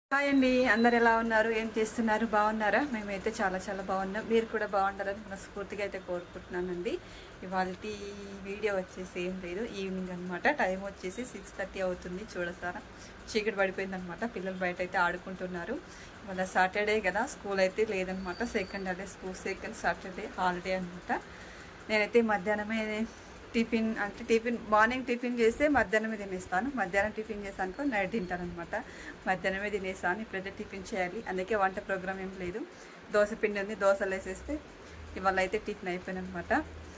Hi అండి, అందరు ఎలా ఉన్నారు? ఏం చేస్తున్నారు? బాగున్నారా? మేమైతే చాలా చాలా బాగున్నాం. మీరు కూడా బాగుండాలని మనస్ఫూర్తిగా అయితే కోరుకుంటున్నానండి. ఇవాళ వీడియో వచ్చేసి ఏం లేదు, ఈవినింగ్ అనమాట. టైం వచ్చేసి 6:30 అవుతుంది. చూడసారా చీకటి పడిపోయింది అనమాట. పిల్లలు బయట అయితే ఆడుకుంటున్నారు. ఇవాళ సాటర్డే కదా, స్కూల్ అయితే లేదనమాట. సెకండ్ సాటర్డే హాలిడే అనమాట. నేనైతే మధ్యాహ్నమే టిఫిన్ మార్నింగ్ టిఫిన్ చేస్తే మధ్యాహ్నమే తినేస్తాను. మధ్యాహ్నం టిఫిన్ చేసానుకో నైట్ తింటాను అనమాట. మధ్యాహ్నమే తినేస్తాను. ఇప్పుడైతే టిఫిన్ చేయాలి, అందుకే వంట ప్రోగ్రామ్ ఏం లేదు. దోశ పిండి ఉంది, దోశలు వేసేస్తే ఇవాళ అయితే టిఫిన్ అయిపోయింది అనమాట.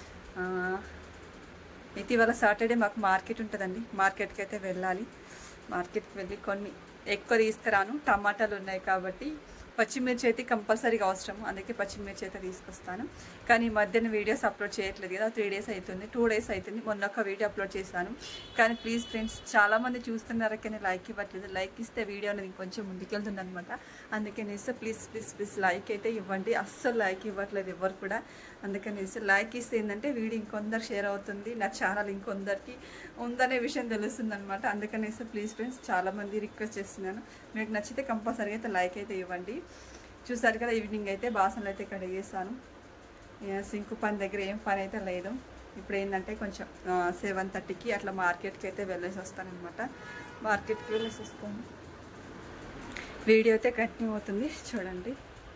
అయితే ఇవాళ సాటర్డే మాకు మార్కెట్ ఉంటుందండి. మార్కెట్కి అయితే వెళ్ళాలి. మార్కెట్కి వెళ్ళి కొన్ని ఎక్కువ తీసుకురాను, టమాటాలు ఉన్నాయి కాబట్టి. పచ్చిమిర్చి అయితే కంపల్సరీగా అవసరం, అందుకే పచ్చిమిర్చి అయితే తీసుకొస్తాను. కానీ ఈ మధ్యన వీడియోస్ అప్లోడ్ చేయట్లేదు కదా, 3 days అవుతుంది, 2 days అవుతుంది. మొన్న ఒక వీడియో అప్లోడ్ చేశాను. కానీ ప్లీజ్ ఫ్రెండ్స్, చాలామంది చూస్తున్నారు కానీ లైక్ ఇవ్వట్లేదు. లైక్ ఇస్తే వీడియో అనేది ఇంకొంచెం ముందుకెళ్తుంది అనమాట. అందుకనేసి ప్లీజ్ లైక్ అయితే ఇవ్వండి. అస్సలు లైక్ ఇవ్వట్లేదు ఎవరు కూడా. అందుకనేసి లైక్ ఇస్తే ఏంటంటే వీడియో ఇంకొందరు షేర్ అవుతుంది, నా ఛానల్ ఇంకొందరికి ఉందనే విషయం తెలుస్తుంది అనమాట. అందుకనేసి ప్లీజ్ ఫ్రెండ్స్, చాలామంది రిక్వెస్ట్ చేస్తున్నాను, మీకు నచ్చితే కంపల్సరీగా అయితే లైక్ అయితే ఇవ్వండి. చూసారు కదా, ఈవినింగ్ అయితే బాసనలు అయితే కడిగేసాను. సింకు పని దగ్గర ఏం పని అయితే లేదు. ఇప్పుడు ఏంటంటే కొంచెం 7:30కి అట్లా మార్కెట్కి అయితే వెళ్ళేసి వస్తాను అనమాట. మార్కెట్కి వెళ్ళేసి వస్తాను. వీడియో అయితే కంటిన్యూ అవుతుంది, చూడండి.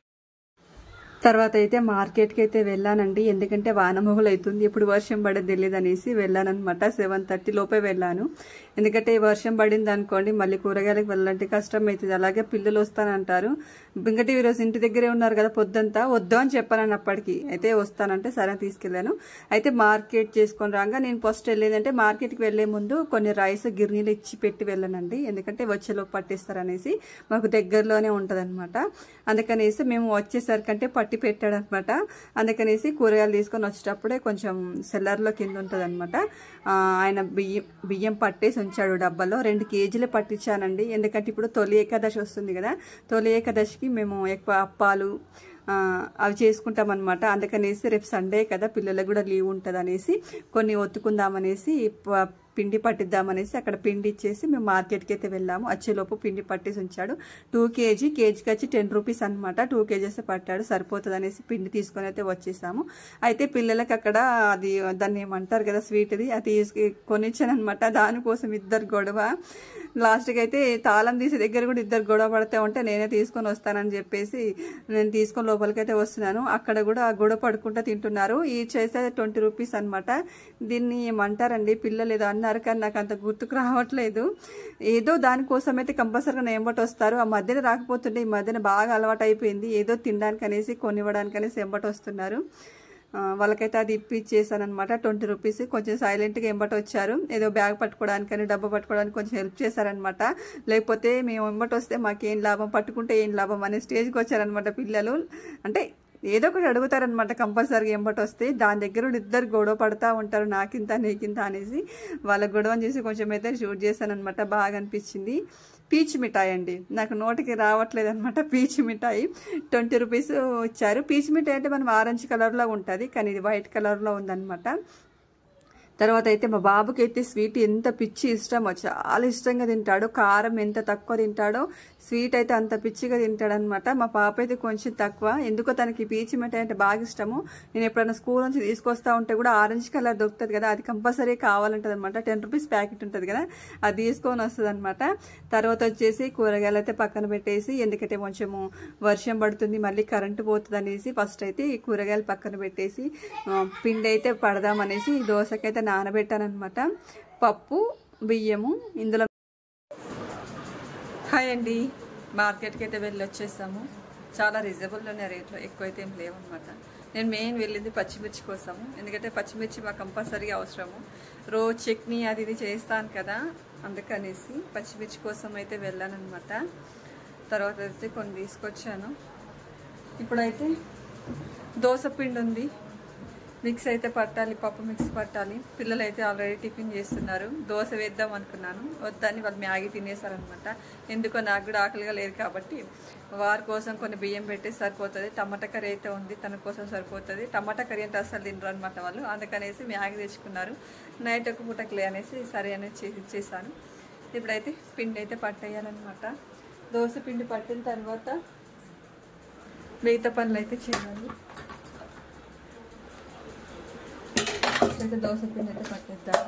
తర్వాత అయితే మార్కెట్కి అయితే వెళ్ళానండి. ఎందుకంటే వానమొగలు అవుతుంది, ఇప్పుడు వర్షం పడేది తెలియదు అనేసి వెళ్ళానమాట. 7:30 లోపే వెళ్ళాను. ఎందుకంటే వర్షం పడింది అనుకోండి, మళ్ళీ కూరగాయలకు వెళ్ళాలంటే కష్టం అవుతుంది. అలాగే పిల్లలు వస్తానంటారు. ఇంకటి ఈరోజు ఇంటి దగ్గరే ఉన్నారు కదా, పొద్దుంతా వద్దు అని చెప్పాను. అప్పటికి అయితే వస్తానంటే సరే తీసుకెళ్ళాను. అయితే మార్కెట్ చేసుకొని రాగా నేను ఫస్ట్ వెళ్ళేదంటే మార్కెట్కి వెళ్లే ముందు కొన్ని రైస్ గిర్నీలు ఇచ్చి పెట్టి వెళ్ళానండి. ఎందుకంటే వచ్చేలోపు పట్టేస్తారనేసి, మాకు దగ్గరలోనే ఉంటుంది అనమాట. అందుకనేసి మేము వచ్చేసరికంటే పట్టి పెట్టాడనమాట. అందుకనేసి కూరగాయలు తీసుకొని వచ్చేటప్పుడే కొంచెం సెల్లర్లో కింద ఉంటుంది అనమాట. ఆయన బియ్యం పట్టేసి ఉంచాడు డబ్బాలో. 2 kgs పట్టించానండి. ఎందుకంటే ఇప్పుడు తొలి ఏకాదశి వస్తుంది కదా, తొలి ఏకాదశికి మేము ఎక్కువ అప్పాలు అవి చేసుకుంటాం అనమాట. అందుకనేసి రేపు సండే కదా, పిల్లలకు కూడా లీవ్ ఉంటుంది అనేసి కొన్ని ఒత్తుకుందామనేసి పిండి పట్టిద్దామనేసి అక్కడ పిండి ఇచ్చేసి మేము మార్కెట్కి అయితే వెళ్ళాము. వచ్చేలోపు పిండి పట్టేసి ఉంచాడు. 2 kg, కేజీకి వచ్చి 10 rupees అనమాట. 2 kgs పట్టాడు, సరిపోతుంది అనేసి పిండి తీసుకొని అయితే వచ్చేసాము. అయితే పిల్లలకి అక్కడ అది దాన్ని ఏమంటారు కదా, స్వీట్ది, అది కొనిచ్చాను అనమాట. దానికోసం ఇద్దరు గొడవ. లాస్ట్కి అయితే తాళం తీసే దగ్గర కూడా ఇద్దరు గొడవ పడితే ఉంటే నేనే తీసుకొని వస్తానని చెప్పేసి నేను తీసుకొని లోపలికైతే వస్తున్నాను. అక్కడ కూడా గొడవ పడుకుంటూ తింటున్నారు. ఈ చేసే 20 rupees అనమాట. దీన్ని ఏమంటారండి, పిల్లలు ఏదో అన్నారు కానీ నాకు అంత గుర్తుకు రావట్లేదు. ఏదో దానికోసం అయితే కంపల్సరీగా ఎంబటి వస్తారు. ఆ మధ్యన రాకపోతుంటే ఈ మధ్యన బాగా అలవాటు అయిపోయింది. ఏదో తినడానికి అనేసి కొనివ్వడానికి అనేసి ఎంబటి వస్తున్నారు. వాళ్ళకైతే అది ఇప్పించేసాను అనమాట. 20 rupees. కొంచెం సైలెంట్గా ఎంబటి వచ్చారు. ఏదో బ్యాగ్ పట్టుకోవడానికని డబ్బా పట్టుకోవడానికి కొంచెం హెల్ప్ చేశారనమాట. లేకపోతే మేము ఎంబటి వస్తే మాకేం లాభం, పట్టుకుంటే ఏం లాభం అనే స్టేజ్కి వచ్చారనమాట పిల్లలు. అంటే ఏదో ఒకటి అడుగుతారనమాట కంపల్సరీగా ఎంబటి వస్తే. దాని దగ్గర ఇద్దరు గొడవ పడతా ఉంటారు, నాకింత నీకింత అనేసి. వాళ్ళ గొడవని చేసి కొంచెం అయితే షూట్ చేశాను అనమాట. బాగా అనిపించింది. పీచ్ మిఠాయి అండి, నాకు నోటికి రావట్లేదు అనమాట. పీచ్ మిఠాయి 20 rupees ఇచ్చారు. పీచ్ మిఠాయి అంటే మనం ఆరెంజ్ కలర్లో ఉంటుంది, కానీ ఇది వైట్ కలర్లో ఉందన్నమాట. తర్వాత అయితే మా బాబుకి అయితే స్వీట్ ఎంత పిచ్చి ఇష్టమో, చాలా ఇష్టంగా తింటాడు. కారం ఎంత తక్కువ తింటాడో, స్వీట్ అయితే అంత పిచ్చిగా తింటాడనమాట. మా పాప అయితే కొంచెం తక్కువ. ఎందుకో తనకి పీచు మిఠాయి అంటే బాగా ఇష్టము. నేను ఎప్పుడైనా స్కూల్ నుంచి తీసుకొస్తా ఉంటే కూడా ఆరెంజ్ కలర్ దొరుకుతుంది కదా, అది కంపల్సరీ కావాలంటుంది అనమాట. 10 rupees ప్యాకెట్ ఉంటుంది కదా, అది తీసుకొని వస్తుంది అనమాట. తర్వాత వచ్చేసి కూరగాయలు అయితే పక్కన పెట్టేసి, ఎందుకంటే కొంచెము వర్షం పడుతుంది, మళ్ళీ కరెంటు పోతుంది అనేసి ఫస్ట్ అయితే ఈ కూరగాయలు పక్కన పెట్టేసి పిండి అయితే పడదామనేసి దోశకైతే నానబెట్టానమాట. పప్పు, బియ్యము ఇందులో. హాయ్ అండి, మార్కెట్కి అయితే వెళ్ళి వచ్చేసాము. చాలా రీజనబుల్లోనే రేట్లు, ఎక్కువ అయితే ఏం లేవన్నమాట. నేను మెయిన్ వెళ్ళింది పచ్చిమిర్చి కోసము. ఎందుకంటే పచ్చిమిర్చి మాకు కంపల్సరీగా అవసరము. రోజు చట్నీ అది ఇది చేస్తాను కదా, అందుకనేసి పచ్చిమిర్చి కోసం అయితే వెళ్ళానమాట. తర్వాత అయితే కొన్ని తీసుకొచ్చాను. ఇప్పుడైతే దోశ పిండి ఉంది, మిక్స్ అయితే పట్టాలి, పప్పు మిక్స్ పట్టాలి. పిల్లలు అయితే ఆల్రెడీ టిఫిన్ చేస్తున్నారు. దోశ వేద్దాం అనుకున్నాను, వద్దని వాళ్ళు మ్యాగీ తినేసారనమాట. ఎందుకో నాకు కూడా ఆకలిగా లేదు కాబట్టి వారి కోసం కొన్ని బియ్యం పెట్టి సరిపోతుంది. టమాటా కర్రీ అయితే ఉంది, తన కోసం సరిపోతుంది. టమాటా కర్రీ అంటే అసలు తినరు అనమాట వాళ్ళు. అందుకనేసి మ్యాగీ తెచ్చుకున్నారు. నైట్ ఒక పూటకులే అనేసి సరే అనేది ఇచ్చేసాను. ఇప్పుడైతే పిండి అయితే పట్టేయాలన్నమాట. దోశ పిండి పట్టిన తర్వాత మిగతా పనులు అయితే చేయాలి. అయితే దోశ పిండి అయితే పట్టేద్దాం.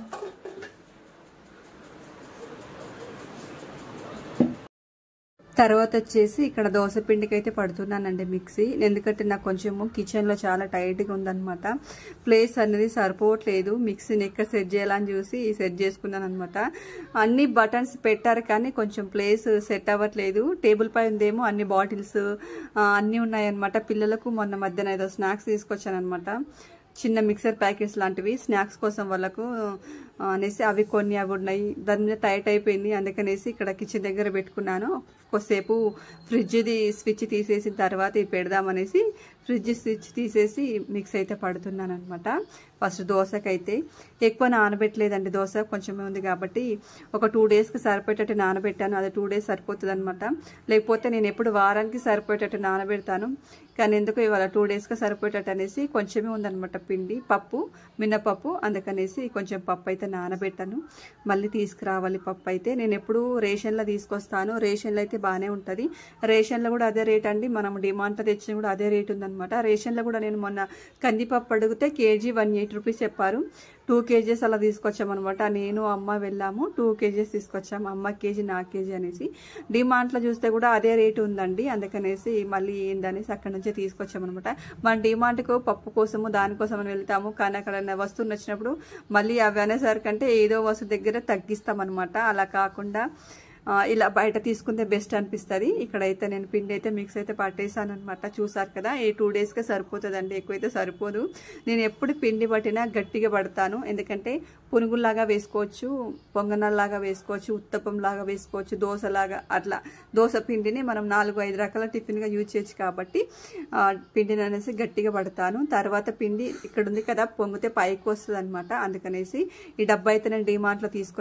తర్వాత వచ్చేసి ఇక్కడ దోశ పిండికి అయితే పడుతున్నానండి మిక్సీ. ఎందుకంటే నాకు కొంచెము కిచెన్లో చాలా టైట్గా ఉందన్నమాట. ప్లేస్ అనేది సరిపోవట్లేదు. మిక్సీని ఎక్కడ సెట్ చేయాలని చూసి సెట్ చేసుకున్నాను అనమాట. అన్ని బటన్స్ పెట్టారు కానీ కొంచెం ప్లేస్ సెట్ అవ్వట్లేదు. టేబుల్ పై ఉందేమో అన్ని బాటిల్స్ అన్నీ ఉన్నాయన్నమాట. పిల్లలకు మొన్న మధ్యాహ్నం ఏదో స్నాక్స్ తీసుకొచ్చాను అనమాట. చిన్న మిక్సర్ ప్యాకెట్స్ లాంటివి స్నాక్స్ కోసం వాళ్ళకు అనేసి అవి కొన్ని అవి ఉన్నాయి. దాని మీద టైట్ అయిపోయింది. అందుకనేసి ఇక్కడ కిచెన్ దగ్గర పెట్టుకున్నాను. కొద్దిసేపు ఫ్రిడ్జ్ది స్విచ్ తీసేసిన తర్వాత ఇది పెడదామనేసి ఫ్రిడ్జ్ స్విచ్ తీసేసి మిక్స్ అయితే పడుతున్నాను అనమాట. ఫస్ట్ దోశకైతే ఎక్కువ నానబెట్టలేదండి. దోశ కొంచెమే ఉంది కాబట్టి ఒక 2 డేస్కి సరిపోయేటట్టు నానబెట్టాను. అది 2 డేస్ సరిపోతుంది అనమాట. లేకపోతే నేను ఎప్పుడు వారానికి సరిపోయేటట్టు నానబెడతాను. కానీ ఎందుకు ఇవాళ 2 డేస్కి సరిపోయేటట్టు అనేసి కొంచెమే ఉందనమాట పిండి. పప్పు మినపప్పు, అందుకనేసి కొంచెం పప్పు అయితే నానబెట్టాను. మళ్ళీ తీసుకురావాలి పప్పు అయితే. నేను ఎప్పుడు రేషన్లో తీసుకొస్తాను. రేషన్లో అయితే బాగానే ఉంటుంది. రేషన్లో కూడా అదే రేట్ అండి. మనం డిమాండ్లో తెచ్చిన కూడా అదే రేట్ ఉందన్నమాట. రేషన్లో కూడా నేను మొన్న కందిపప్పు అడిగితే కేజీ 180 రూపీస్ చెప్పారు. 2 కేజీస్ అలా తీసుకొచ్చామన్నమాట. నేను అమ్మ వెళ్ళాము. 2 కేజీస్ తీసుకొచ్చాము. అమ్మ కేజీ నా కేజీ అనేసి. డిమాంట్లో చూస్తే కూడా అదే రేటు ఉందండి. అందుకనేసి మళ్ళీ ఏందనేసి అక్కడ నుంచే తీసుకొచ్చామన్నమాట. మన డిమాంట్కు పప్పు కోసము దానికోసం అని వెళ్తాము. కానీ అక్కడ వస్తువు నచ్చినప్పుడు మళ్ళీ అవి అనేసరికంటే ఏదో వస్తువు దగ్గర తగ్గిస్తామన్నమాట. అలా కాకుండా ఇలా బయట తీసుకుంటే బెస్ట్ అనిపిస్తుంది. ఇక్కడైతే నేను పిండి అయితే మిక్స్ అయితే పట్టేసాను అనమాట. చూసారు కదా, ఈ 2 డేస్కే సరిపోతుందండి. ఎక్కువైతే సరిపోదు. నేను ఎప్పుడు పిండి పట్టినా గట్టిగా పడతాను. ఎందుకంటే పునుగుల్లాగా వేసుకోవచ్చు, పొంగనాల్లాగా వేసుకోవచ్చు, ఉత్తప్పంలాగా వేసుకోవచ్చు, దోశలాగా. అట్లా దోశ పిండిని మనం 4-5 రకాల టిఫిన్గా యూజ్ చేయొచ్చు కాబట్టి పిండిని అనేసి గట్టిగా పడతాను. తర్వాత పిండి ఇక్కడ ఉంది కదా, పొంగితే పైకి వస్తుంది అనమాట. అందుకనేసి ఈ డబ్బా అయితే నేను డిమార్ట్లో తీసుకు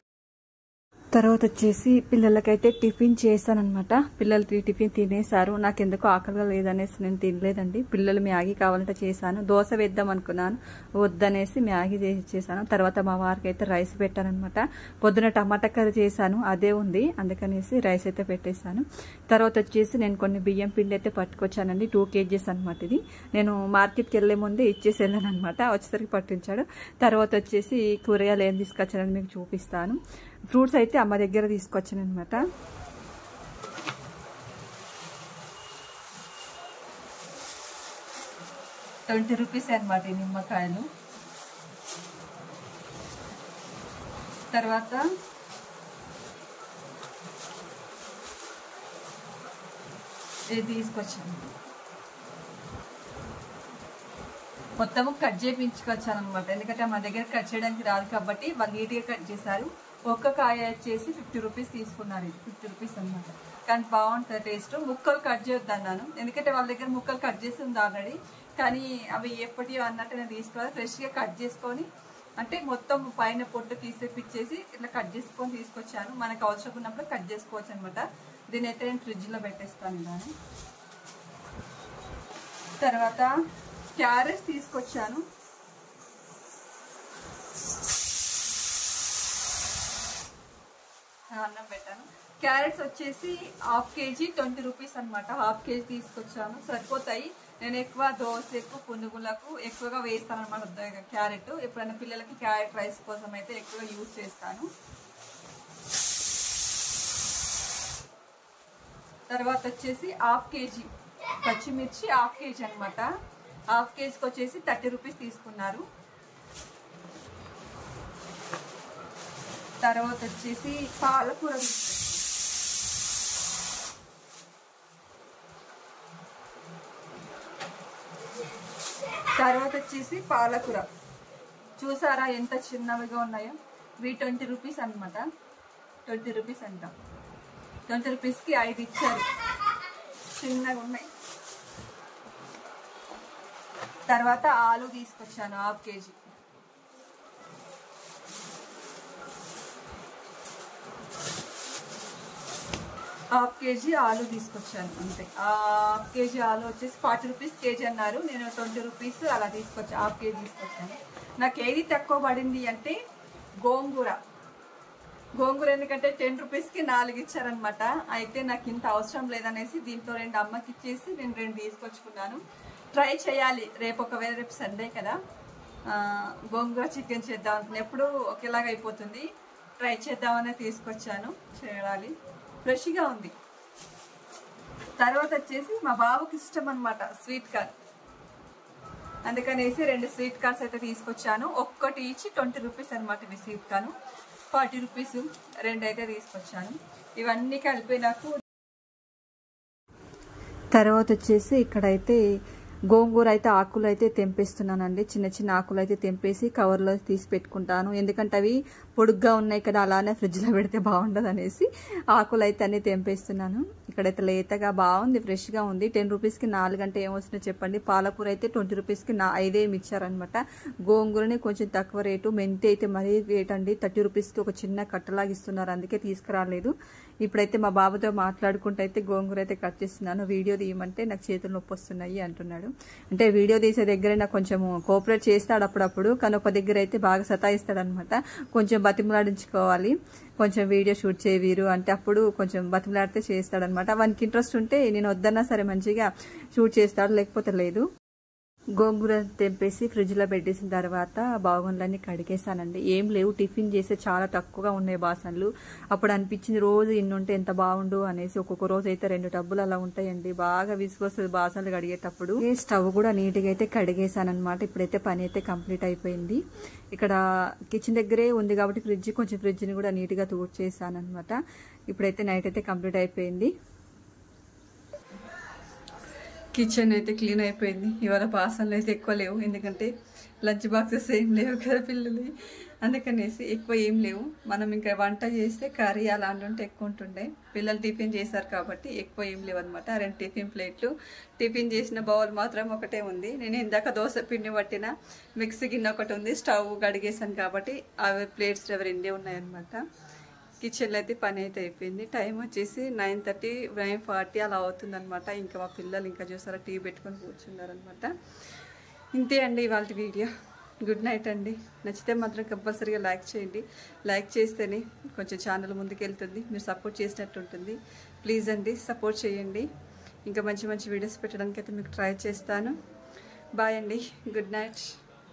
తర్వాత వచ్చేసి పిల్లలకైతే టిఫిన్ చేశానమాట. పిల్లలు టిఫిన్ తినేశారు. నాకు ఎందుకో ఆకలిగా లేదనేసి నేను తినలేదండి. పిల్లలు మ్యాగీ కావాలంటే చేశాను. దోశ వేద్దాం అనుకున్నాను, వద్దనేసి మ్యాగీ చేశాను. తర్వాత మా వారికి అయితే రైస్ పెట్టానమాట. పొద్దున టమాటా కర్రీ చేశాను, అదే ఉంది. అందుకనేసి రైస్ అయితే పెట్టేశాను. తర్వాత వచ్చేసి నేను కొన్ని బియ్యం పిండి అయితే పట్టుకొచ్చానండి. 2 కేజీస్ అనమాట. ఇది నేను మార్కెట్కి వెళ్లే ముందే ఇచ్చేసి వెళ్ళాను అనమాట. వచ్చేసరికి పట్టించాడు. తర్వాత వచ్చేసి కూరగాయలు ఏం తీసుకొచ్చానని మీకు చూపిస్తాను. ఫ్రూట్స్ అయితే అమ్మ దగ్గర తీసుకొచ్చాను అనమాట. ₹20 అనమాట ఈ నిమ్మకాయలు. తర్వాత ఇది తీసుకొచ్చాను. మొత్తము కట్ చేయించుకొచ్చాను అనమాట. ఎందుకంటే మా దగ్గర కట్ చేయడానికి రాదు కాబట్టి వాళ్ళు నీట్గా కట్ చేశారు. ఒక్క కాయ వచ్చేసి ₹50 తీసుకున్నారు. ఇది ₹50 అనమాట. కానీ బాగుంటుంది టేస్ట్. ముక్కలు కట్ చేయొద్దన్నాను, ఎందుకంటే వాళ్ళ దగ్గర ముక్కలు కట్ చేసి ఉంది ఆల్రెడీ. కానీ అవి ఎప్పటి అన్నట్టు నేను తీసుకోవాలి. ఫ్రెష్గా కట్ చేసుకొని, అంటే మొత్తం పైన పొట్టు తీసేపిచ్చేసి ఇట్లా కట్ చేసుకొని తీసుకొచ్చాను. మనకు అవసరం ఉన్నప్పుడు కట్ చేసుకోవచ్చు అనమాట. దీని అయితే నేను ఫ్రిడ్జ్లో పెట్టేస్తాను దాన్ని. తర్వాత క్యారెట్స్ తీసుకొచ్చాను. అన్నం పెట్టాను. క్యారెట్స్ వచ్చేసి ½ కేజీ ₹20 అనమాట. ½ కేజీ తీసుకొచ్చాను, సరిపోతాయి. నేను ఎక్కువ దోశకు పునుగులకు ఎక్కువగా వేస్తాను అనమాట క్యారెట్. ఎప్పుడైనా పిల్లలకి క్యారెట్ రైస్ కోసం అయితే ఎక్కువగా యూజ్ చేస్తాను. తర్వాత వచ్చేసి ½ కేజీ పచ్చిమిర్చి, ½ కేజీ అనమాట. ½ కేజీకి వచ్చేసి ₹30 తీసుకున్నారు. తర్వాత వచ్చేసి పాలకూర, తర్వాత వచ్చేసి పాలకూర చూసారా ఎంత చిన్నవిగా ఉన్నాయో. ఇవి ₹20 అనమాట. ₹20 అంట. ₹20కి 5 ఇచ్చారు, చిన్నగా ఉన్నాయి. తర్వాత ఆలు తీసుకొచ్చాను ½ కేజీ. ½ కేజీ ఆలు తీసుకొచ్చాను అంతే. ½ కేజీ ఆలు వచ్చేసి ₹40 కేజీ అన్నారు. నేను ₹20 అలా తీసుకొచ్చాను. ½ కేజీ తీసుకొచ్చాను. నాకు ఏది తక్కువ పడింది అంటే గోంగూర. గోంగూర ఎందుకంటే 10 రూపీస్కి 4 ఇచ్చారనమాట. అయితే నాకు ఇంత అవసరం లేదనేసి దీంట్లో 2 అమ్మకి ఇచ్చేసి నేను 2 తీసుకొచ్చుకున్నాను. ట్రై చేయాలి రేపు, ఒకవేళ రేపు సండే కదా, గోంగూర చికెన్ చేద్దాం అనుకున్నా. ఎప్పుడు ఒకేలాగా అయిపోతుంది, ట్రై చేద్దామనే తీసుకొచ్చాను. చేయాలి, ఫ్రెష్గా ఉంది. తర్వాత వచ్చేసి మా బాబుకి ఇష్టం అనమాట స్వీట్ కార్న్, అందుకనేసి 2 స్వీట్ కార్న్స్ అయితే తీసుకొచ్చాను. ఒక్కటి ఇచ్చి 20 రూపీస్ అనమాట. ఇవి స్వీట్ కార్న్ 40 రూపీస్, 2 అయితే తీసుకొచ్చాను. ఇవన్నీ కలిపి నాకు. తర్వాత వచ్చేసి ఇక్కడైతే గోంగూర అయితే ఆకులు అయితే తెంపేస్తున్నానండి. చిన్న చిన్న ఆకులు అయితే తెంపేసి కవర్లో తీసి పెట్టుకుంటాను. ఎందుకంటే అవి పొడుగ్గా ఉన్నాయి కదా, అలానే ఫ్రిడ్జ్లో పెడితే బాగుండదు అనేసి ఆకులు అయితే అన్ని తెంపేస్తున్నాను. ఇక్కడైతే లేతగా బాగుంది, ఫ్రెష్గా ఉంది. 10 రూపీస్కి 4 అంటే ఏమొస్తుందో చెప్పండి. పాలకూర అయితే 20 రూపీస్కి 5 ఏమి ఇచ్చారనమాట. గోంగూరని కొంచెం తక్కువ రేటు, మెంతి అయితే మరీ రేట్ అండి. 30 రూపీస్కి ఒక చిన్న కట్టలాగా ఇస్తున్నారు, అందుకే తీసుకురాలేదు. ఇప్పుడైతే మా బాబుతో మాట్లాడుకుంటూ అయితే గోంగూర అయితే కట్ చేస్తున్నాను. వీడియో తీయమంటే నాకు చేతులు నొప్పి వస్తున్నాయి అంటున్నాడు. అంటే వీడియో తీసే దగ్గర నాకు కొంచెం కోఆపరేట్ చేస్తాడు అప్పుడప్పుడు, కానీ ఒక దగ్గర అయితే బాగా సతాయిస్తాడు అనమాట. కొంచెం బతిమలాడించుకోవాలి, కొంచెం వీడియో షూట్ చేయవీరు అంటే అప్పుడు కొంచెం బతిమలాడితే చేస్తాడనమాట. వానికి ఇంట్రెస్ట్ ఉంటే నేను వద్దన్నా సరే మంచిగా షూట్ చేస్తాడు, లేకపోతే లేదు. గోంగూర తెంపేసి ఫ్రిడ్జ్లో పెట్టేసిన తర్వాత బాగుండ్లన్నీ కడిగేసానండి. ఏం లేవు, టిఫిన్ చేస్తే చాలా తక్కువగా ఉన్నాయి బాసనలు. అప్పుడు అనిపించింది రోజు ఇన్ని ఉంటే ఎంత బాగుండు అనేసి. ఒక్కొక్క రోజు అయితే 2 టబ్బులు అలా ఉంటాయండి. బాగా విసుగొస్తుంది బాసనలు కడిగేటప్పుడు. స్టవ్ కూడా నీట్గా అయితే కడిగేసానమాట. ఇప్పుడైతే పని అయితే కంప్లీట్ అయిపోయింది. ఇక్కడ కిచెన్ దగ్గరే ఉంది కాబట్టి ఫ్రిడ్జ్ని కూడా నీట్గా తూడ్చేసానమాట. ఇప్పుడైతే నైట్ అయితే కంప్లీట్ అయిపోయింది. కిచెన్ అయితే క్లీన్ అయిపోయింది. ఇవాళ బాసనలు అయితే ఎక్కువ లేవు, ఎందుకంటే లంచ్ బాక్సెస్ ఏం లేవు కదా పిల్లలు, అందుకనేసి ఎక్కువ ఏం లేవు. మనం ఇంకా వంట చేస్తే కర్రీ అలాంటి ఉంటే ఎక్కువ ఉంటుండే. పిల్లలు టిఫిన్ చేశారు కాబట్టి ఎక్కువ ఏం లేవు అనమాట. 2 టిఫిన్ ప్లేట్లు, టిఫిన్ చేసిన బౌల్ మాత్రం ఒకటే ఉంది. నేను ఇందాక దోశ పిండి పట్టిన మిక్సీ గిన్నె ఒకటి ఉంది. స్టవ్ కడిగేసాను కాబట్టి అవి ప్లేట్స్ 2 ఉన్నాయన్నమాట. కిచెన్లో అయితే పని అయితే అయిపోయింది. టైం వచ్చేసి 9:30, 9:40 అలా అవుతుందన్నమాట. ఇంకా మా పిల్లలు ఇంకా చూసారా టీ పెట్టుకొని కూర్చున్నారనమాట. ఇంతే అండి ఇవాళ వీడియో. గుడ్ నైట్ అండి. నచ్చితే మాత్రం కంపల్సరీగా లైక్ చేయండి. లైక్ చేస్తేనే కొంచెం ఛానల్ ముందుకెళ్తుంది, మీరు సపోర్ట్ చేసినట్టు ఉంటుంది. ప్లీజ్ అండి సపోర్ట్ చేయండి. ఇంకా మంచి మంచి వీడియోస్ పెట్టడానికి అయితే మీకు ట్రై చేస్తాను. బాయ్ అండి, గుడ్ నైట్.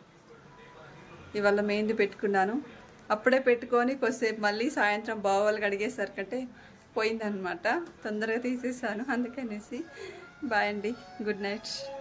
ఇవాళ మెహందీ పెట్టుకున్నాను, అప్పుడే పెట్టుకొని కొద్దిసేపు మళ్ళీ సాయంత్రం బావాలు కడిగేసరికంటే పోయిందనమాట. తొందరగా తీసేసాను అందుకనేసి. బాయ్ అండి, గుడ్ నైట్.